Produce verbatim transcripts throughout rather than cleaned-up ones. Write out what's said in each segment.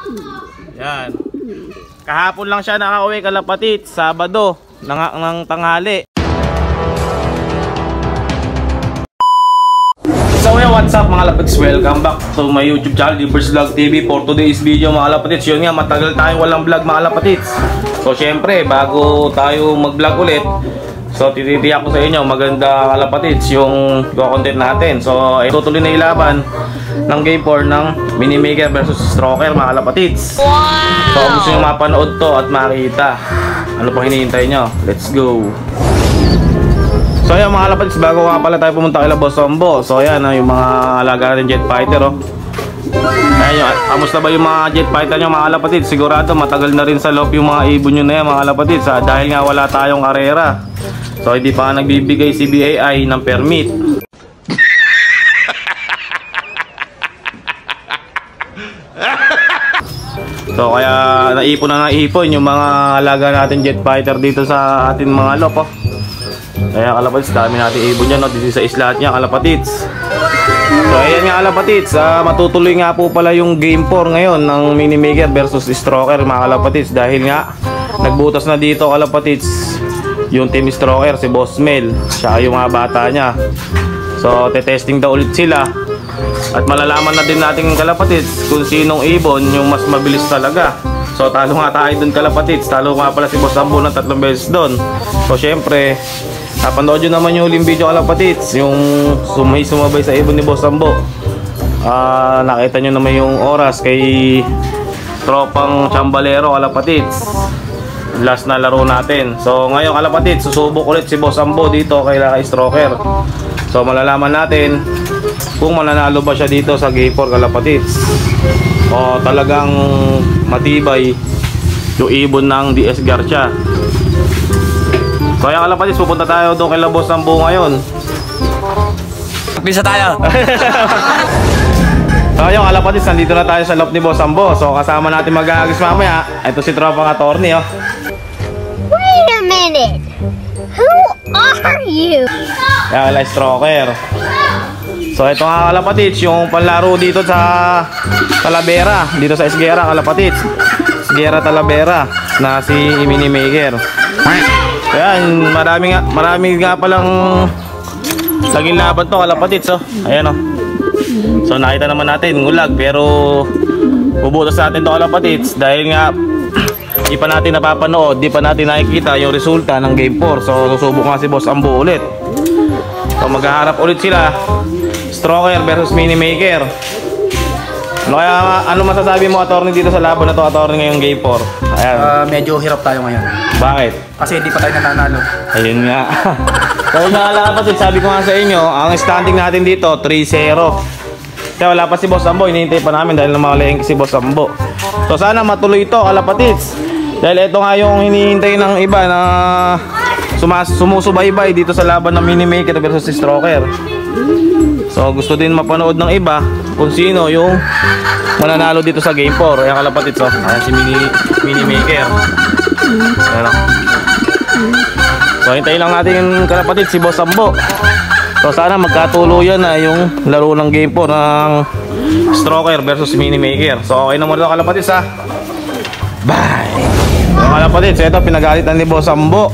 Yan. Kahapon lang siya nakauwi kalapatid, Sabado ng, ng tanghali. So yeah, what's up mga lapatids? Welcome back to my YouTube channel, Deepers Vlog T V. For today's video mga lapatids, yun nga, matagal tayong walang vlog mga lapatids. So syempre, bago tayo mag-vlog ulit, so tititiyak ko sa inyo, maganda mga lapatids yung content natin. So eh, tutuloy na ilaban ng Game four ng Minimaker versus Stroker mga lapatids. Wow! So kung gusto nyo mapanood to at makita, ano pang hinihintay nyo? Let's go! So ayan mga lapatids, bago nga pala tayo pumunta kay Boss Sambo. So ayan, yung mga alaga natin jet fighter, oh. Ayan, kamusta ba yung mga jet fighter nyo mga lapatids? Sigurado matagal na rin sa loob yung mga ibon nyo na yan mga lapatids, ha? Dahil nga wala tayong karera. So hindi pa nagbibigay si B A I ng permit. So kaya naipon na naipon yung mga alaga natin jet fighter dito sa ating mga lop, oh. Kaya kalapatids, dami natin ibon dyan, no? Dito sa isla niya kalapatids. So ayan nga kalapatids, uh, matutuloy nga po pala yung Game four ngayon ng Minimaker versus Stroker mga kalapatids. Dahil nga nagbutas na dito kalapatids yung team Stroker, si Boss Mel, siya yung mga bata niya. So tetesting daw ulit sila. At malalaman na din natin kalapatids kung sinong ibon yung mas mabilis talaga. So talo nga tayo dun kalapatids, talo nga pala si Boss Sambo ng tatlong beses dun. So syempre, napanood nyo naman yung huling video kalapatids, yung sumay sumabay sa ibon ni Boss Sambo. uh, Nakita nyo naman yung oras kay tropang Chambalero kalapatids, last na laro natin. So ngayon kalapatids, susubok ulit si Boss Sambo dito kay Stroker. So malalaman natin kung mananalo ba siya dito sa Game four kalapatids, o talagang matibay yung ibon ng D S Garcia. So ayan kalapatids, pupunta tayo doon kay Boss Sambo ngayon. Bisa tayo. So ayan kalapatids, nandito na tayo sa loob ni Boss Sambo. So kasama natin mag-aagis mamaya. Ito si tropang attorney, oh. Wait a minute. Who are you? Ayan, wala Stroker. So ito nga kalapatids, yung panlaro dito sa Talavera, dito sa Esguera kalapatids, Esguera Talavera, na si Minimaker. So yan, marami nga, marami nga palang laging laban to kalapatids, oh. Ayan, oh. So nakita naman natin ngulag, pero bubutas natin to kalapatids dahil nga di pa natin napapanood, di pa natin nakikita yung resulta ng Game four. So susubok nga si Boss Ambo ulit. So maghaharap ulit sila, Stroker versus Minimaker. Ano kaya, ano masasabi mo attorney dito sa laban na to attorney ngayong Game four? Ayan. Uh, medyo hirap tayo ngayon. Bakit? Kasi hindi pa tayo nananalo. Ayun nga. Kaya nga kalapatids, sabi ko nga sa inyo, ang standing natin dito three zero. Kaya wala pa si Boss Sambo, hinihintay pa namin dahil namalengke si Boss Sambo. So sana matuloy ito kalapatids, dahil ito nga yung hinihintay ng iba na sumas sumusubaybay dito sa laban ng Minimaker versus Stroker. So gusto din mapanood ng iba kung sino yung mananalo dito sa Game four. Ayan kalapatids, oh. Ayan si Mini, Minimaker. Ayan, oh. So hintayin lang natin kalapatids si Boss Sambo. So sana magkatuluyan na yung laro ng Game four ng Stroker versus Minimaker. So okay na muna kalapatids, ha. Bye. So kalapatids, ito pinagalitan ni Boss Sambo.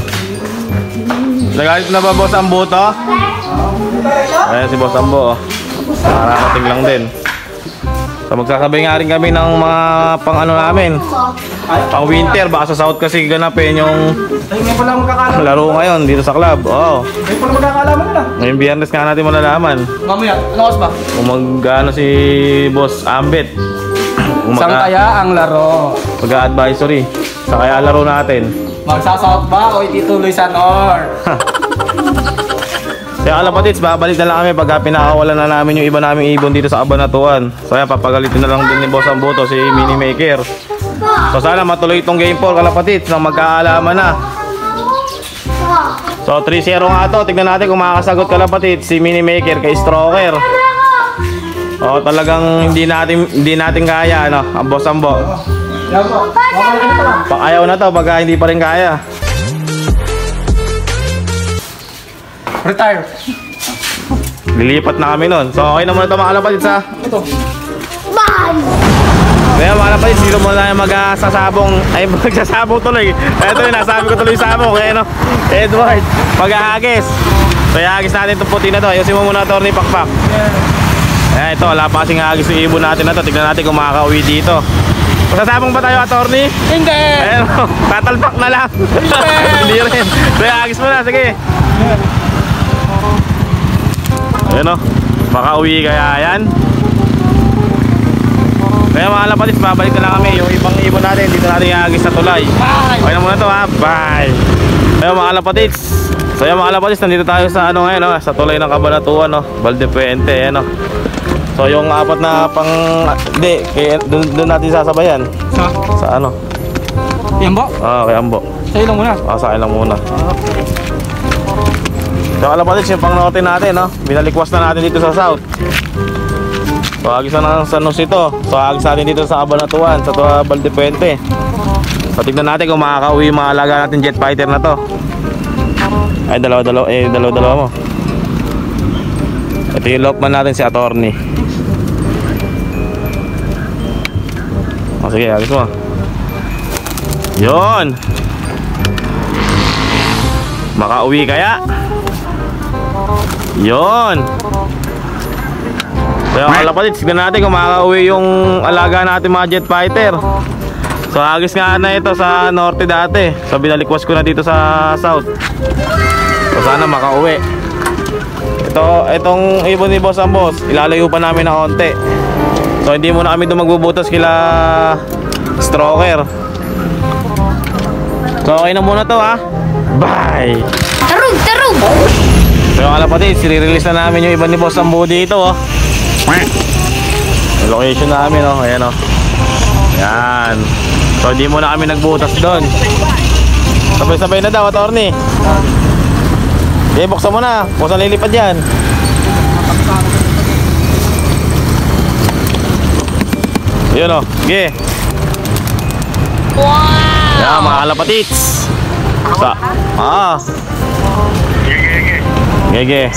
Pinagalit na ba Boss Sambo to? Ayan si Boss Sambo, oh. Nakarating lang din. So magsasabay nga rin kami ng mga pang ano namin, pang winter. Baka sa South kasi ganapin yung laro ngayon dito sa club. Oo. Ngayon pala magkakalaman na. Ngayong Biyernes nga natin malalaman. Mamaya, ano oras ba? Kung mag-ano si Boss Ambet. Saan kaya ang laro? Mag-advisory. Saan kaya laro natin? Magsa-south ba o itituloy sa north? Kaya kalapatids, babalik na lang kami pagka pinakawalan na namin yung iba naming ibon dito sa Cabanatuan. So yan, papagalitin na lang din ni Boss Sambo to si Minimaker. So sana matuloy itong Game four kalapatids nang magkaalaman na. So three zero nga to. Tignan natin kung makakasagot kalapatids si Minimaker kay Stroker. O talagang hindi natin hindi natin kaya, ano, ang Boss Sambo. Pag ayaw na to, pagka hindi pa rin kaya. Retire. Lilipat na kami nun. So okay na muna ito mga kalapatids, ha. Ito. Bye! Kaya mga kalapatids, kalapatid, sino muna tayo magsasabong, ay magsasabong tuloy. Ito yun, nasabi ko tuloy sabong, kaya no, Edward, mag-ahagis. So ihagis natin itong puti na to, ayusin mo muna Atty. Pakpak. Eh, ito, wala pa kasing ahagis yung ibon natin na to, tignan natin kung makaka-uwi dito. Magsasabong ba tayo, Atty.? Hindi! Ayun, tatalpak na lang. Hindi rin. So ihagis mo na, sige. Ayun o, makauwi kaya yan. Kaya mga kalapatid, babalik na lang kami. Yung ibang ibon natin, dito natin ihagis sa tulay. Okay na muna to ha, bye. Kaya mga kalapatid, so yung mga kalapatid, nandito tayo sa ano ngayon, no? Sa tulay ng Cabanatuan, no? Valdepuente, ano. So yung apat na pang, hindi, doon natin sasabayan. Sa? Sa ano? Yan ba? Ah, kay Ambo. Sa'yo lang muna. Ah, sa akin lang muna. So kalapatid, yung pang norte natin, no? Binalikwas na natin dito sa south. So agis na ng San Jose ito. So agis natin dito sa Cabanatuan, sa Tua Valdepuente. So tignan natin kung makaka-uwi yung mga alaga natin jet fighter na to. Ay dalawa-dalawa, eh dalawa-dalawa mo. Ito yung lockman natin si Atty. O sige, agis mo. Yun. Makauwi kaya? Yun. Kaya kalapatid, tignan natin kung makaka-uwi yung alaga natin mga jet fighter. So agis nga na ito sa norte dati. So binalikwas ko na dito sa south. So sana makauwi. Ito, itong ibon ni Boss Ambos, ilalayo pa namin na konti. So hindi muna kami doon magbubutas kila stroker. So okay na muna to ha. Bye. Tarug, tarug! So kalapatid, sire-release na namin yung iba ni Boss Ambo dito oh. Yung location namin oh, ayan oh. Ayan. So hindi muna kami nagbutas doon. Sabay-sabay na daw, Atty. Okay, buksan mo na. Kung saan lilipad yan. Yun o, sige. Wow! Yan mga kalapatits. Sa, ah. Gege.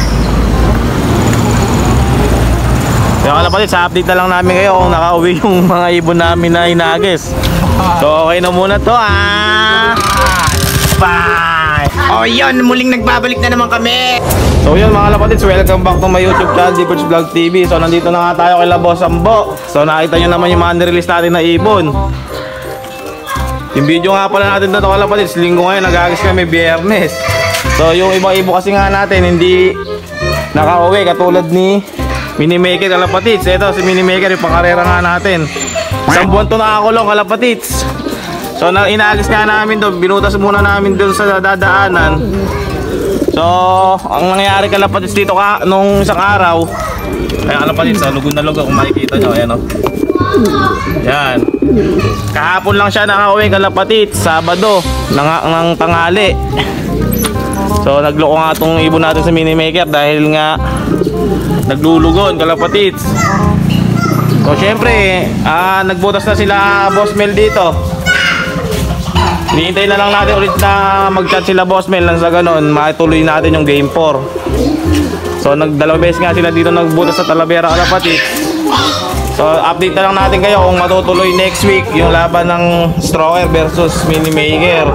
Kaya kalapatid, sa update na lang namin kayo kung nakauwi yung mga ibon namin na inagis. So okay na muna to ah. Bye! Oh yun, muling nagbabalik na naman kami. So yun mga kalapatids, welcome back to my YouTube channel, D Birds Vlog T V. So nandito na nga tayo kay Boss Ambo. So nakita nyo naman yung mga nirelease natin na ibon. Yung video nga pala natin dito kalapatids, linggo ngayon, nag-agis kami biyernes. So yung ibang ibon kasi nga natin hindi nakauwi katulad ni Minimaker kalapatids. Ito si Minimaker, yung pangarera nga natin. Isang buwan to nakakulong kalapatids. So na inaalis nga namin doon, binutas muna namin doon sa dadaanan. So ang nangyari kalapatids dito ka nung isang araw, ay kalapatids, so, lugod na lugod kung makikita nyo, ayan o. Yan. Kahapon lang siya nakauwi kalapatids, Sabado ng, ng tanghali. So nagloko nga itong ibon natin sa Minimaker dahil nga naglulugon kalapatids. So syempre ah, nagbutas na sila Boss Mel dito. Hinihintay na lang natin ulit na mag-chat sila Boss Mel nang sa ganon matuloy natin yung game four. So nagdalawang beses nga sila dito nagbutas sa Talavera kalapatids. So update na lang natin kayo kung matutuloy next week yung laban ng Stroker versus Minimaker.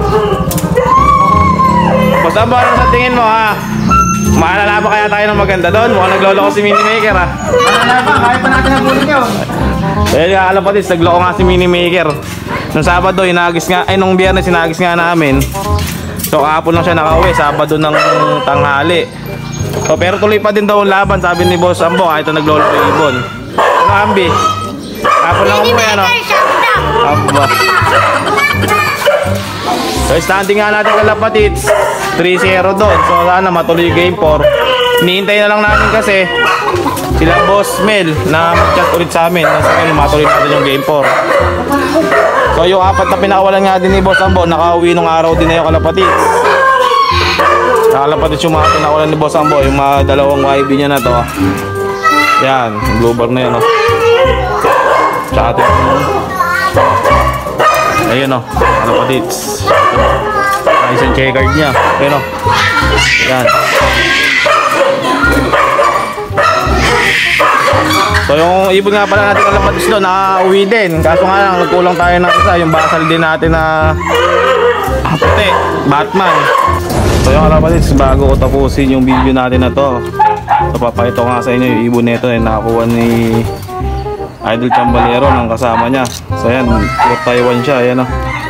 Basta ba sa tingin mo ha? Maalala ba kaya tayo ng maganda doon? Mukhang nagloloko si Minimaker ha. Maalala ba? Kaya pa natin ang bulit yun. Kaya nga kalapatids, nagloko nga si Minimaker. Nung Sabado, inagis nga, ay nung Biyernes, inagis nga namin. So kahapon lang siya nakauwi, Sabado ng tanghali. So pero tuloy pa din daw ang laban, sabi ni Boss Ambo, kahit na nagloloko yung ibon. Ano Ambi? Kahapon lang umuwi ano? Aba. So standing nga natin kalapatids, three zero doon. So sana matuloy yung game four. Hinihintay na lang natin kasi sila Boss Mel na mag-chat ulit sa amin. Nasa kanya matuloy natin yung game four. So yung apat na pinakawalan nga din ni Boss Ambo, nakauwi nung araw din na yung kalapatids. Kalapatids yung mga pinakawalan ni Boss Ambo, yung mga dalawang Y B niya na to. Yan, yung blue bar na yan o. Tsaka ito yung ayun o, kalapatids. Nice yung checkered niya. Ayun o. Yan. So yung ibon nga pala natin kalapatis doon, nakauwi din. Kaso nga lang, nagkulang tayo ng isa, yung basal din natin na puti, Batman. So yung kalapatis, bago ko tapusin yung video natin na to, so papakita ko nga sa inyo yung ibon nito eh, nakakuha ni Idol Chambalero ng kasama niya. So yan, pure Taiwan siya, ayan o.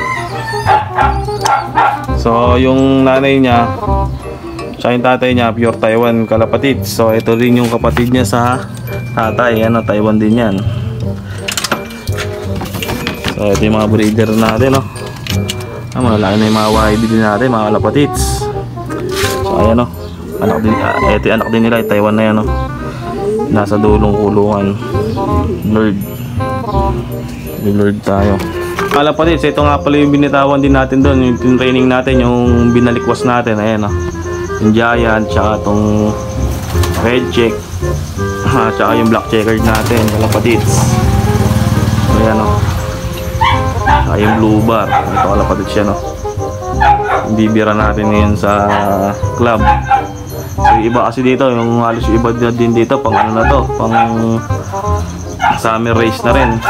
So yung nanay niya, siya yung tatay niya, pure Taiwan kalapatid. So ito rin yung kapatid niya sa tatay, ano, Taiwan din yan. So ito yung mga breeder natin, no. Ah, malalaki na yung mga Y B din natin, mga kalapatids. So ayan, no, anak din, uh, ito yung anak din nila, Taiwan na yan, no. Nasa dulong kulungan. Lord, Lord tayo. Kalapatids, ito nga pala yung binitawan din natin doon, yung, yung training natin, yung binalikwas natin, ayan, no. Yung Giant, tsaka itong Red Check, ha, tsaka yung Black Checkered natin, kalapatids. Ayan, no. Tsaka yung Blue Bar, ito kalapatids siya, no. Yung bibira natin ngayon sa club. So yung iba kasi dito, yung halos yung iba din dito, pang ano na to, pang summer race na rin.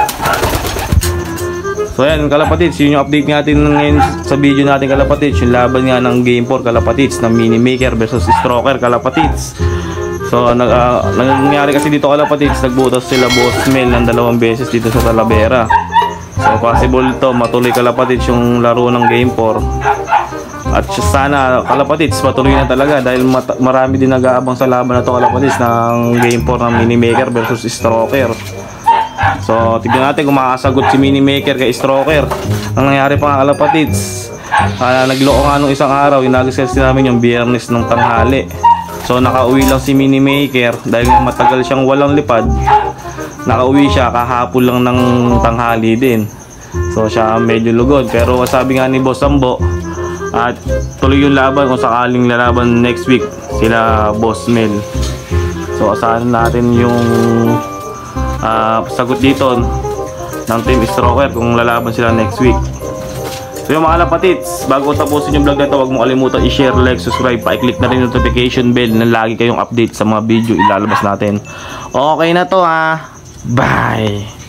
So ayan kalapatids, yun yung update natin ngayon sa video natin kalapatids, yung laban nga ng Game four kalapatids ng Mini Maker versus Stroker kalapatids. So nag, uh, nangyari kasi dito kalapatids, nagbutas sila Boss Mel ng dalawang beses dito sa Talavera. So possible to matuloy kalapatids yung laro ng Game four. At sana kalapatids patuloy na talaga dahil marami din nag-aabang sa laban na to kalapatids ng Game four ng Mini Maker versus Stroker. So tignan natin kung makakasagot si Mini Maker kay Stroker. Ang nangyari pa nga kalapatids, uh, nagloko nga nung isang araw, inagisels namin yung biyernes ng tanghali. So nakauwi lang si Mini Maker dahil matagal siyang walang lipad. Nakauwi siya kahapon lang ng tanghali din. So siya medyo lugod, pero sabi nga ni Boss Sambo, at tuloy yung laban kung sakaling lalaban next week sila Boss Mel. So asahan natin yung uh, sagot dito ng Team Stroker kung lalaban sila next week. So yung mga kalapatids, bago tapusin yung vlog na ito, huwag mo kalimutan i-share, like, subscribe, pa-click na rin yung notification bell na lagi kayong update sa mga video ilalabas natin. Okay na to ha, bye!